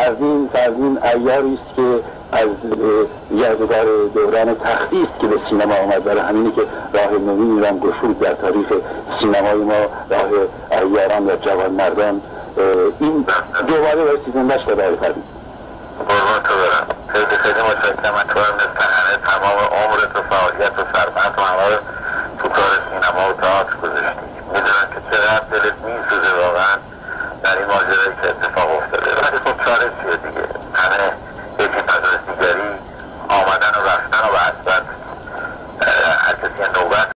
فرزین ایاری است که از یادگار دوران تختی است که به سینما آمد. برای همینه که راه نوینی را گشود در تاریخ سینمای ما، راه ایاران و جوانمردان. این دوباره بایستی زندهش به داری کردیم. قربان تو برم، خیلی خیلی متشکرم. من تو هم مثل تمام عمرت و فعالیت و سرمت و همه تو کار سینما و تئاتر گذاشتی. میدونم که چقدر دلت میسوزه واقعا در این ماجرایی که اتفاق افتاده، ولی خب چاره چیه دیگه.